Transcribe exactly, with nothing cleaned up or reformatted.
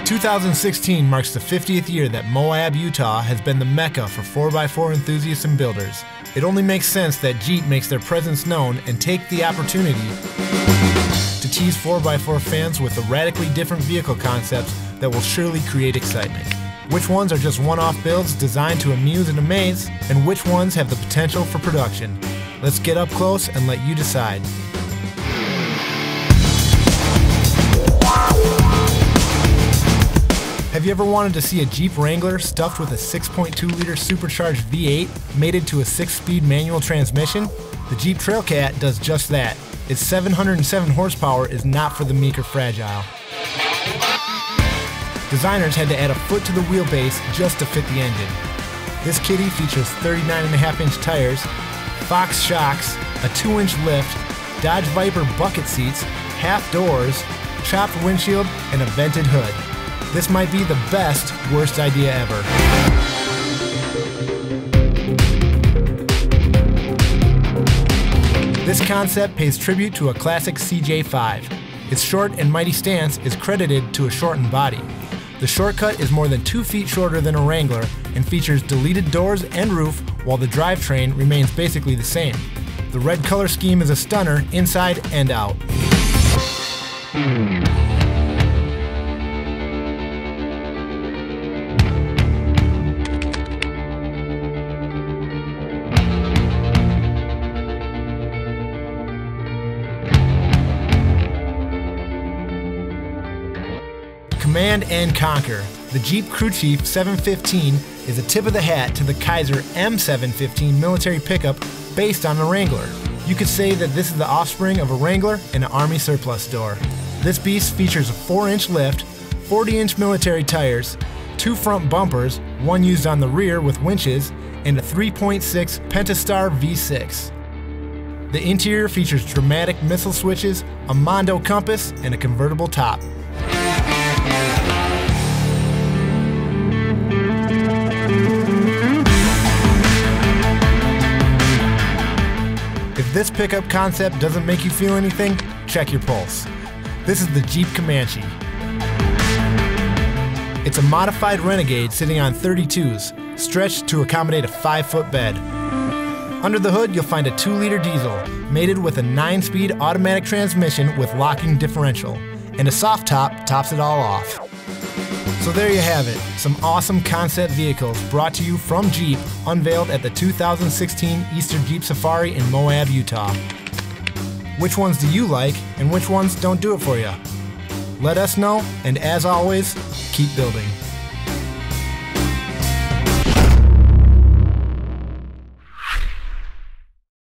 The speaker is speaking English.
two thousand sixteen marks the fiftieth year that Moab, Utah has been the mecca for four by four enthusiasts and builders. It only makes sense that Jeep makes their presence known and take the opportunity to tease four by four fans with the radically different vehicle concepts that will surely create excitement. Which ones are just one-off builds designed to amuse and amaze, and which ones have the potential for production? Let's get up close and let you decide. Have you ever wanted to see a Jeep Wrangler stuffed with a six point two liter supercharged V eight mated to a six speed manual transmission? The Jeep Trailcat does just that. Its seven hundred seven horsepower is not for the meek or fragile. Designers had to add a foot to the wheelbase just to fit the engine. This kitty features thirty-nine and a half inch tires, Fox shocks, a two inch lift, Dodge Viper bucket seats, half doors, chopped windshield, and a vented hood. This might be the best, worst idea ever. This concept pays tribute to a classic C J five. Its short and mighty stance is credited to a shortened body. The shortcut is more than two feet shorter than a Wrangler and features deleted doors and roof, while the drivetrain remains basically the same. The red color scheme is a stunner inside and out. Command and conquer. The Jeep Crew Chief seven fifteen is a tip of the hat to the Kaiser M seven fifteen military pickup based on a Wrangler. You could say that this is the offspring of a Wrangler in an Army surplus store. This beast features a four inch lift, forty inch military tires, two front bumpers, one used on the rear with winches, and a three point six Pentastar V six. The interior features dramatic missile switches, a Mondo compass, and a convertible top. If this pickup concept doesn't make you feel anything, check your pulse. This is the Jeep Comanche. It's a modified Renegade sitting on thirty-twos, stretched to accommodate a five foot bed. Under the hood, you'll find a two liter diesel, mated with a nine speed automatic transmission with locking differential, and a soft top tops it all off. So there you have it, some awesome concept vehicles brought to you from Jeep, unveiled at the two thousand sixteen Easter Jeep Safari in Moab, Utah. Which ones do you like, and which ones don't do it for you? Let us know, and as always, keep building.